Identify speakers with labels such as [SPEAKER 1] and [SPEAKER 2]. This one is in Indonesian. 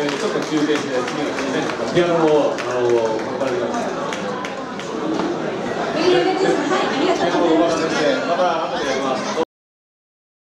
[SPEAKER 1] ちょっと休憩して、次の日ね、ピアノを頑張ります。
[SPEAKER 2] はい、ありがとうございます。
[SPEAKER 1] また後でやります。